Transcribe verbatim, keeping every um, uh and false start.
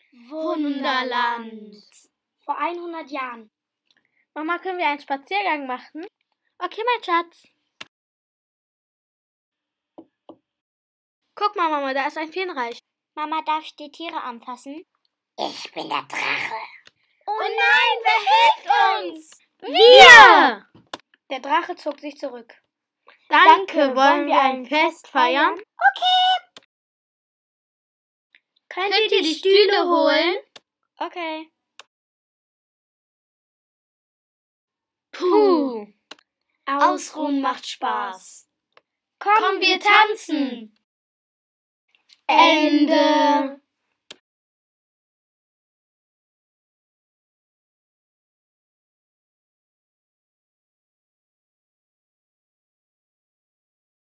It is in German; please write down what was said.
Wunderland. Vor hundert Jahren. Mama, können wir einen Spaziergang machen? Okay, mein Schatz. Guck mal, Mama, da ist ein Feenreich. Mama, darf ich die Tiere anfassen? Ich bin der Drache. Oh nein, wer hilft uns? Wir! Der Drache zog sich zurück. Danke, wollen wir ein Fest feiern? Okay. Könnt ihr die Stühle holen? Okay. Puh. Ausruhen macht Spaß. Komm, wir tanzen. Ende.